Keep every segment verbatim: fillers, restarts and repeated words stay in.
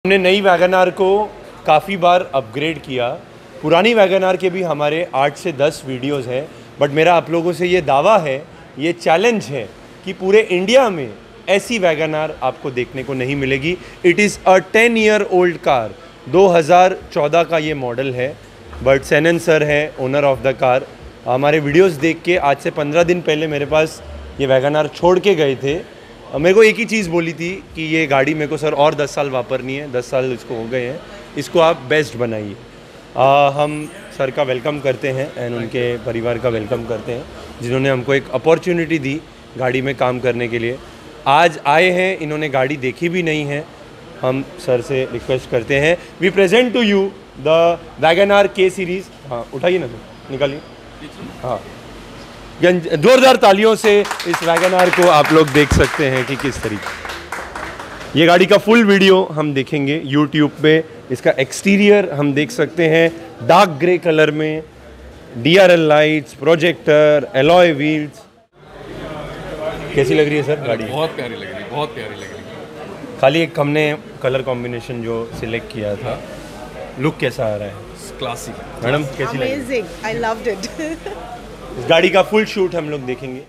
हमने नई wagon are को काफ़ी बार अपग्रेड किया। पुरानी वैगन आर के भी हमारे आठ से दस वीडियोस हैं, बट मेरा आप लोगों से ये दावा है, ये चैलेंज है कि पूरे इंडिया में ऐसी वैगन आर आपको देखने को नहीं मिलेगी। It is a ten year old car, दो हज़ार चौदह का ये मॉडल है, बट सेनन सर है ओनर ऑफ द कार। हमारे वीडियोस देख के आज से पंद्रह दिन पहले मेरे पास ये वैगन आर छोड़ के गए थे। मेरे को एक ही चीज़ बोली थी कि ये गाड़ी मेरे को सर और दस साल वापरनी है, दस साल इसको हो गए हैं, इसको आप बेस्ट बनाइए। हम सर का वेलकम करते हैं एंड उनके परिवार का वेलकम करते हैं, जिन्होंने हमको एक अपॉर्चुनिटी दी गाड़ी में काम करने के लिए। आज आए हैं, इन्होंने गाड़ी देखी भी नहीं है। हम सर से रिक्वेस्ट करते हैं, we present to you the Wagon R K series. हाँ उठाइए ना सर, निकालिए। हाँ, जोरदार तालियों से इस वैगन आर को आप लोग देख सकते हैं कि किस तरीके। ये गाड़ी का फुल वीडियो हम देखेंगे यूट्यूब पे। इसका एक्सटीरियर हम देख सकते हैं डार्क ग्रे कलर में, D R L lights, projector, alloy wheels. कैसी लग रही है सर गाड़ी? बहुत प्यारी लग रही है, बहुत प्यारी लग रही है। खाली एक हमने कलर कॉम्बिनेशन जो सिलेक्ट किया था, लुक कैसा आ रहा है? क्लासिक। मैडम कैसी लगी? Amazing, I loved it. इस गाड़ी का फुल शूट हम लोग देखेंगे।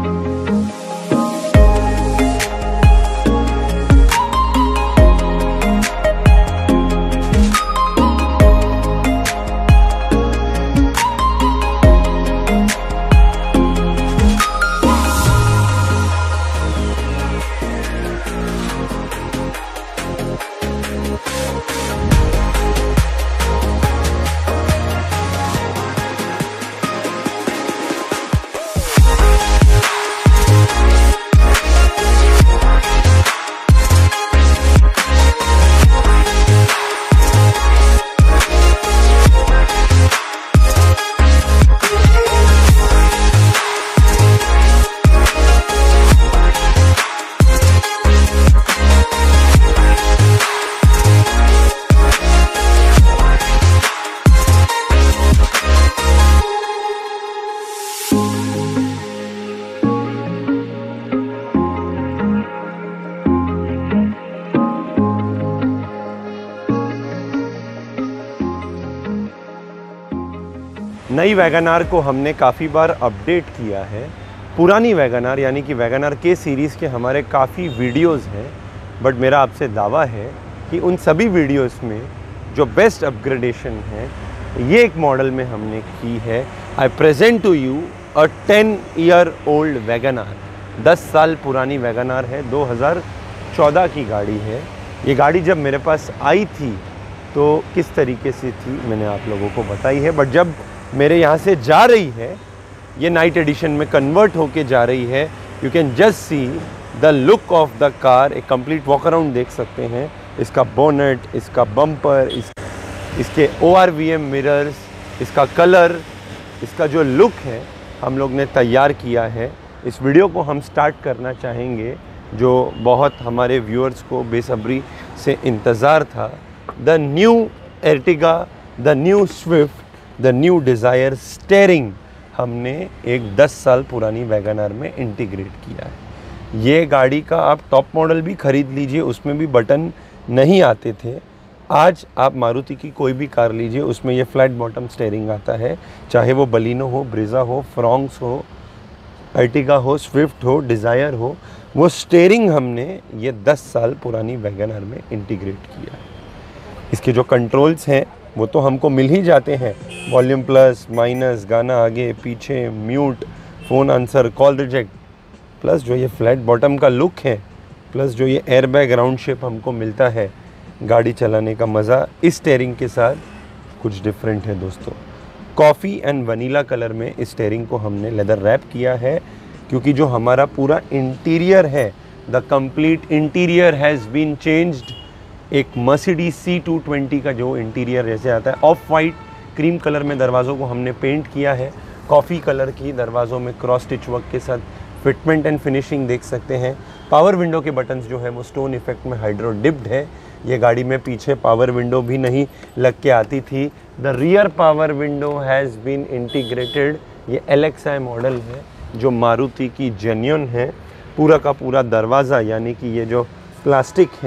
नई वैगन आर को हमने काफ़ी बार अपडेट किया है। पुरानी वैगन आर यानी कि वैगन आर के सीरीज़ के हमारे काफ़ी वीडियोस हैं, बट मेरा आपसे दावा है कि उन सभी वीडियोस में जो बेस्ट अपग्रेडेशन है ये एक मॉडल में हमने की है। I present to you a ten year old Wagon R. दस साल पुरानी वैगन आर है, दो हज़ार चौदह की गाड़ी है। ये गाड़ी जब मेरे पास आई थी तो किस तरीके से थी मैंने आप लोगों को बताई है, बट जब मेरे यहाँ से जा रही है, ये नाइट एडिशन में कन्वर्ट होके जा रही है। You can just see the look of the car. एक कंप्लीट वॉक अराउंड देख सकते हैं, इसका बोनेट, इसका बम्पर, इस, इसके O R V M mirrors, इसका कलर, इसका जो लुक है हम लोग ने तैयार किया है। इस वीडियो को हम स्टार्ट करना चाहेंगे जो बहुत हमारे व्यूअर्स को बेसब्री से इंतज़ार था। The new Ertiga, the new Swift, the new Dzire steering हमने एक दस साल पुरानी वैगन आर में इंटीग्रेट किया है। ये गाड़ी का आप टॉप मॉडल भी ख़रीद लीजिए, उसमें भी बटन नहीं आते थे। आज आप मारुति की कोई भी कार लीजिए, उसमें ये फ्लैट बॉटम स्टेयरिंग आता है, चाहे वो बलिनो हो, ब्रेज़ा हो, फ्रॉन्क्स हो, अर्टिगा हो, स्विफ्ट हो, डिज़ायर हो, वो स्टेयरिंग हमने ये दस साल पुरानी वैगन आर में इंटीग्रेट किया है। इसके जो कंट्रोल्स हैं वो तो हमको मिल ही जाते हैं, वॉल्यूम प्लस माइनस, गाना आगे पीछे, mute, phone answer, call reject, plus जो ये फ्लैट बॉटम का लुक है, प्लस जो ये एयर बैग राउंड शेप हमको मिलता है, गाड़ी चलाने का मज़ा इस स्टेयरिंग के साथ कुछ डिफरेंट है दोस्तों। कॉफ़ी एंड वनीला कलर में इस स्टेयरिंग को हमने लेदर रैप किया है, क्योंकि जो हमारा पूरा इंटीरियर है, the complete interior has been changed. एक मर्सिडीज सी टू ट्वेंटी का जो इंटीरियर जैसे आता है, ऑफ वाइट क्रीम कलर में दरवाज़ों को हमने पेंट किया है, कॉफ़ी कलर की दरवाज़ों में क्रॉस स्टिच वर्क के साथ फिटमेंट एंड फिनिशिंग देख सकते हैं। पावर विंडो के बटन्स जो है वो स्टोन इफेक्ट में हाइड्रो डिप्ड है। ये गाड़ी में पीछे पावर विंडो भी नहीं लग के आती थी। The rear power window has been integrated. ये एल एक्स आई मॉडल है जो मारुति की जेन्युइन है। पूरा का पूरा दरवाज़ा यानी कि ये जो प्लास्टिक है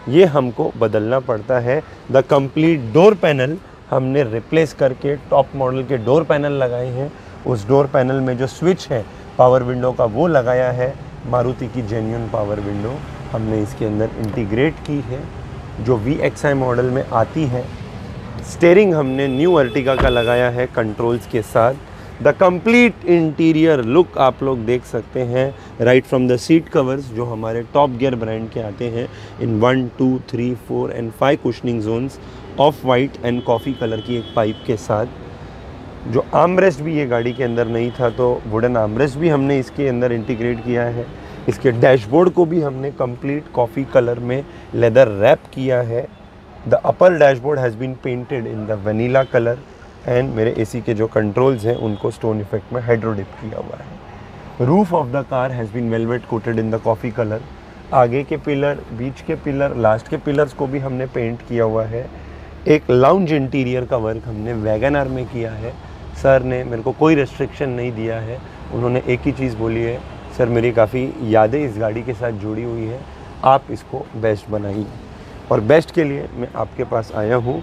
ये हमको बदलना पड़ता है। द कंप्लीट डोर पैनल हमने रिप्लेस करके टॉप मॉडल के डोर पैनल लगाए हैं। उस डोर पैनल में जो स्विच है पावर विंडो का वो लगाया है। मारुति की जेन्युइन पावर विंडो हमने इसके अंदर इंटीग्रेट की है जो वी एक्स आई मॉडल में आती है। स्टेयरिंग हमने न्यू अर्टिगा का लगाया है कंट्रोल्स के साथ। द कंप्लीट इंटीरियर लुक आप लोग देख सकते हैं right from the seat covers जो हमारे टॉप गियर ब्रांड के आते हैं in one two three four and five cushioning zones of white and coffee colour की एक पाइप के साथ। जो आर्मरेस्ट भी ये गाड़ी के अंदर नहीं था तो वुडन आर्मरेस्ट भी हमने इसके अंदर इंटीग्रेट किया है। इसके डैशबोर्ड को भी हमने कंप्लीट कॉफ़ी कलर में लेदर रैप किया है। The upper dashboard has been painted in the vanilla colour and मेरे एसी के जो कंट्रोल्स हैं उनको स्टोन इफेक्ट में हाइड्रोडिप किया हुआ है। Roof of the car has been velvet coated in the coffee colour. आगे के पिलर, बीच के पिलर, लास्ट के पिलर्स को भी हमने पेंट किया हुआ है। एक लाउंज इंटीरियर का वर्क हमने वैगन आर में किया है। सर ने मेरे को कोई रेस्ट्रिक्शन नहीं दिया है। उन्होंने एक ही चीज़ बोली है, सर मेरी काफ़ी यादें इस गाड़ी के साथ जुड़ी हुई है, आप इसको बेस्ट बनाइए। और बेस्ट के लिए मैं आपके पास आया हूँ।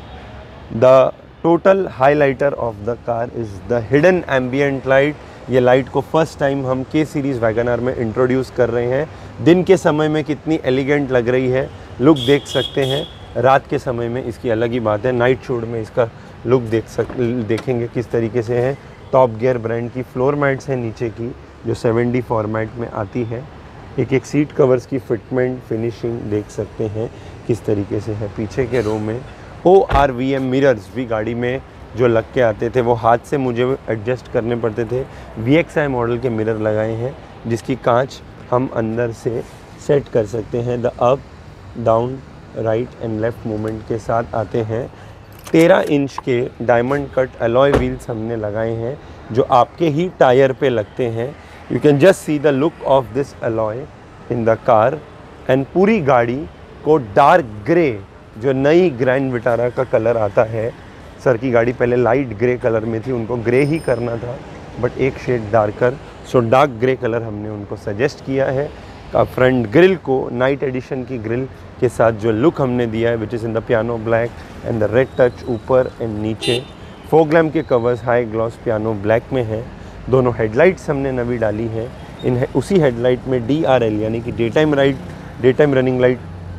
The total highlighter of the car is the hidden ambient light. ये लाइट को फर्स्ट टाइम हम के सीरीज़ वैगन आर में इंट्रोड्यूस कर रहे हैं। दिन के समय में कितनी एलिगेंट लग रही है, लुक देख सकते हैं। रात के समय में इसकी अलग ही बात है। नाइट शूट में इसका लुक देख सक देखेंगे किस तरीके से है। टॉप गियर ब्रांड की फ्लोर मैट्स हैं नीचे की जो सेवन डी फॉर्मेट में आती है। एक एक सीट कवर्स की फिटमेंट फिनिशिंग देख सकते हैं किस तरीके से है। पीछे के रो में O R V M mirrors भी गाड़ी में जो लग के आते थे वो हाथ से मुझे एडजस्ट करने पड़ते थे। वी एक्स आई मॉडल के मिरर लगाए हैं जिसकी कांच हम अंदर से सेट कर सकते हैं। The up down right and left movement के साथ आते हैं। तेरह इंच के डायमंड कट अलॉय व्हील्स हमने लगाए हैं जो आपके ही टायर पे लगते हैं। You can just see the look of this alloy in the car. And पूरी गाड़ी को डार्क ग्रे जो नई ग्रैंड विटारा का कलर आता है, सर की गाड़ी पहले लाइट ग्रे कलर में थी, उनको ग्रे ही करना था बट एक shade darker, so dark grey colour हमने उनको सजेस्ट किया है। का फ्रंट ग्रिल को नाइट एडिशन की ग्रिल के साथ जो लुक हमने दिया है which is in the piano black and the red touch ऊपर एंड नीचे। फोग लैम्प के covers high gloss piano black में हैं। दोनों हेडलाइट्स हमने नवी डाली हैं। इन है, उसी हेडलाइट में डी आर एल यानी कि day time right day time running light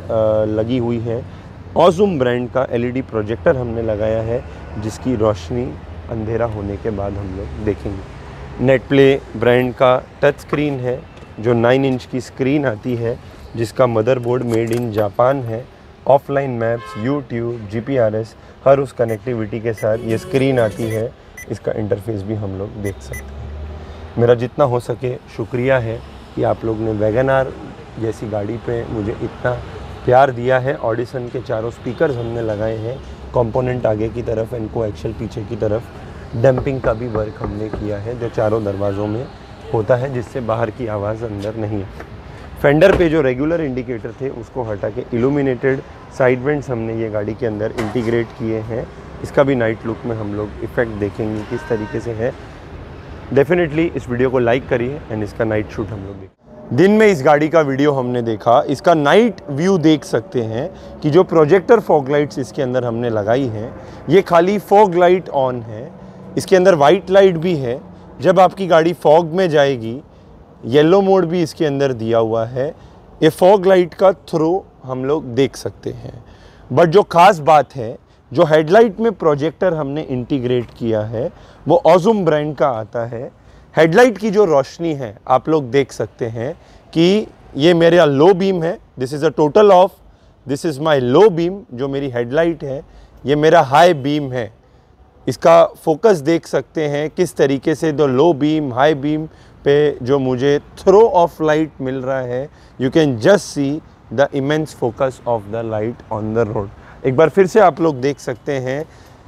लगी हुई है। ऑज़ूम ब्रांड का एल ई डी प्रोजेक्टर हमने लगाया है जिसकी रोशनी अंधेरा होने के बाद हम लोग देखेंगे। नेट प्ले ब्रांड का टच स्क्रीन है जो नाइन इंच की स्क्रीन आती है जिसका मदरबोर्ड मेड इन जापान है। Offline maps, YouTube, G P R S हर उस कनेक्टिविटी के साथ ये स्क्रीन आती है। इसका इंटरफेस भी हम लोग देख सकते हैं। मेरा जितना हो सके शुक्रिया है कि आप लोग ने वैगन आर जैसी गाड़ी पे मुझे इतना प्यार दिया है। ऑडिसन के चारों स्पीकर्स हमने लगाए हैं, कंपोनेंट आगे की तरफ एंड को एक्सल पीछे की तरफ। डैम्पिंग का भी वर्क हमने किया है जो चारों दरवाज़ों में होता है जिससे बाहर की आवाज़ अंदर नहीं आती। फेंडर पे जो रेगुलर इंडिकेटर थे उसको हटा के इल्यूमिनेटेड साइड वेंट्स हमने ये गाड़ी के अंदर इंटीग्रेट किए हैं। इसका भी नाइट लुक में हम लोग इफ़ेक्ट देखेंगे किस तरीके से है। डेफिनेटली इस वीडियो को लाइक करिए एंड इसका नाइट शूट हम लोग देखें। दिन में इस गाड़ी का वीडियो हमने देखा, इसका नाइट व्यू देख सकते हैं कि जो प्रोजेक्टर फॉग लाइट्स इसके अंदर हमने लगाई हैं ये खाली फॉग लाइट ऑन है। इसके अंदर वाइट लाइट भी है। जब आपकी गाड़ी फॉग में जाएगी येलो मोड भी इसके अंदर दिया हुआ है। ये फॉग लाइट का थ्रो हम लोग देख सकते हैं। बट जो ख़ास बात है जो हेडलाइट में प्रोजेक्टर हमने इंटीग्रेट किया है वो ऑज़ूम ब्रांड का आता है। हेडलाइट की जो रोशनी है आप लोग देख सकते हैं कि ये मेरा लो बीम है। This is a total of this is my low beam जो मेरी हेडलाइट है। ये मेरा हाई बीम है। इसका फोकस देख सकते हैं किस तरीके से the low beam high beam पे जो मुझे थ्रो ऑफ लाइट मिल रहा है। You can just see the immense focus of the light on the road. एक बार फिर से आप लोग देख सकते हैं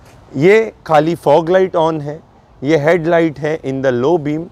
ये खाली फॉग लाइट ऑन है, ये हेडलाइट है इन द लो बीम,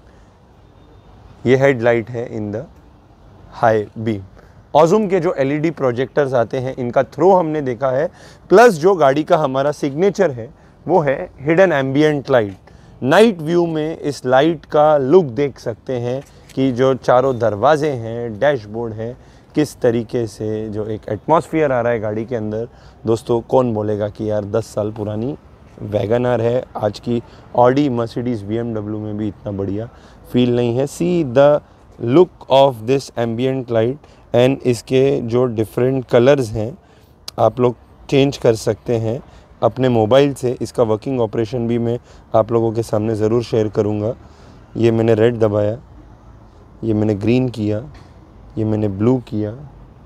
ये हेडलाइट है इन द हाई बीम। ऑज़ूम के जो एल ई डी प्रोजेक्टर्स आते हैं इनका थ्रो हमने देखा है। प्लस जो गाड़ी का हमारा सिग्नेचर है वो है hidden ambient light. Night view में इस लाइट का लुक देख सकते हैं कि जो चारों दरवाजे हैं, डैशबोर्ड है, किस तरीके से जो एक एटमॉस्फेयर आ रहा है गाड़ी के अंदर, दोस्तों कौन बोलेगा कि यार दस साल पुरानी वैगन आर है। आज की ऑडी, मर्सिडीज़, बीएमडब्ल्यू में भी इतना बढ़िया फील नहीं है। See the look of this ambient light and इसके जो डिफरेंट कलर्स हैं आप लोग चेंज कर सकते हैं अपने मोबाइल से। इसका वर्किंग ऑपरेशन भी मैं आप लोगों के सामने ज़रूर शेयर करूँगा। ये मैंने रेड दबाया, ये मैंने ग्रीन किया, ये मैंने ब्लू किया।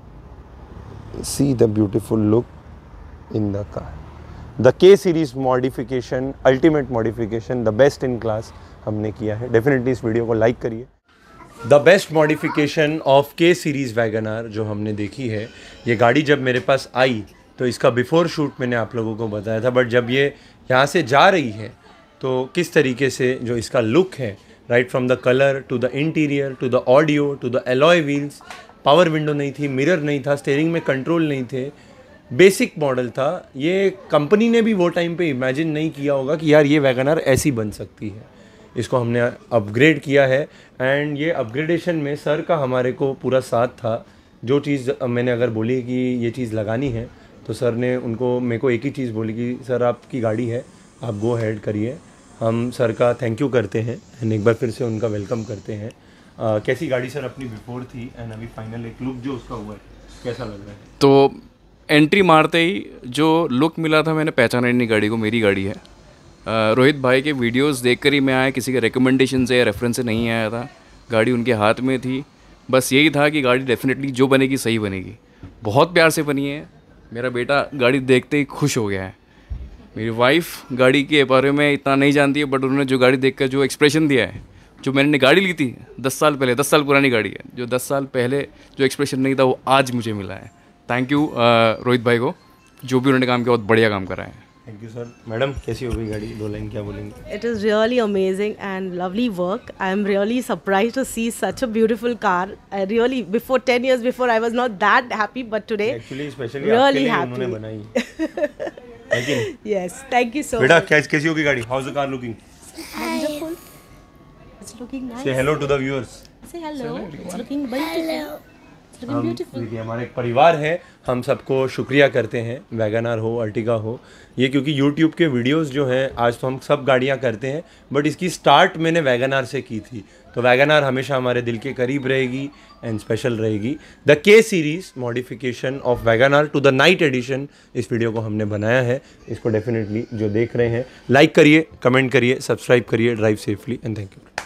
See the beautiful look in the car. The K series modification, ultimate modification, the best in class हमने किया है। डेफिनेटली इस वीडियो को लाइक करिए। The best modification of K series Wagon R जो हमने देखी है, ये गाड़ी जब मेरे पास आई तो इसका बिफोर शूट मैंने आप लोगों को बताया था, बट जब ये यहाँ से जा रही है तो किस तरीके से जो इसका लुक है, right from the colour to the interior to the audio to the alloy wheels, power window नहीं थी, मिरर नहीं था, स्टीयरिंग में कंट्रोल नहीं थे, बेसिक मॉडल था। ये कंपनी ने भी वो टाइम पे इमेजिन नहीं किया होगा कि यार ये वैगन आर ऐसी बन सकती है। इसको हमने अपग्रेड किया है एंड ये अपग्रेडेशन में सर का हमारे को पूरा साथ था। जो चीज़ मैंने अगर बोली कि ये चीज़ लगानी है तो सर ने उनको मेरे को एक ही चीज़ बोली कि सर आपकी गाड़ी है, आप गो हेड करिए। हम सर का थैंक यू करते हैं एंड एक बार फिर से उनका वेलकम करते हैं। uh, कैसी गाड़ी सर अपनी बिफोर थी एंड अभी फाइनल एक लुक जो उसका हुआ है कैसा लग रहा है? तो एंट्री मारते ही जो लुक मिला था मैंने पहचाना नहीं गाड़ी को, मेरी गाड़ी है। uh, रोहित भाई के वीडियोस देखकर ही मैं आया, किसी के रिकमेंडेशन से या रेफरेंस से नहीं आया था। गाड़ी उनके हाथ में थी, बस यही था कि गाड़ी डेफिनेटली जो बनेगी सही बनेगी। बहुत प्यार से बनी है। मेरा बेटा गाड़ी देखते ही खुश हो गया है। मेरी वाइफ गाड़ी के बारे में इतना नहीं जानती है, बट उन्होंने जो गाड़ी देखकर जो एक्सप्रेशन दिया है, जो मैंने गाड़ी ली थी दस साल पहले, दस साल पुरानी गाड़ी है, जो दस साल पहले जो एक्सप्रेशन नहीं था वो आज मुझे मिला है। थैंक यू रोहित भाई को, जो भी उन्होंने काम किया बहुत बढ़िया काम करा है। Thank you sir. मैडम कैसी हो गई गाड़ी, दो लाइन क्या बोलेंगे? It is really amazing and lovely work. I am really surprised to see such a beautiful car. I really, before ten years before, I was not that happy, but today, actually specially really आपके लिए happy. उन्होंने बनाई है कि नहीं? Yes, thank you so बेटा much. कैसी कैसी होगी गाड़ी? How is the car looking? Wonderful. It's looking nice. Say hello to the viewers. Say hello. It's looking beautiful. It's looking हम beautiful. देखिए हमारे एक परिवार है, हम सबको शुक्रिया करते हैं, वैगन आर हो, अर्टिगा हो। ये क्योंकि यूट्यूब के वीडियोस जो हैं आज तो हम सब गाड़ियां करते हैं, बट इसकी स्टार्ट मैंने वैगन आर से की थी। तो वैगन आर हमेशा हमारे दिल के करीब रहेगी एंड स्पेशल रहेगी। The K series modification of Wagon R to the night edition, इस वीडियो को हमने बनाया है। इसको डेफिनेटली जो देख रहे हैं लाइक करिए, कमेंट करिए, सब्सक्राइब करिए। Drive safely and thank you.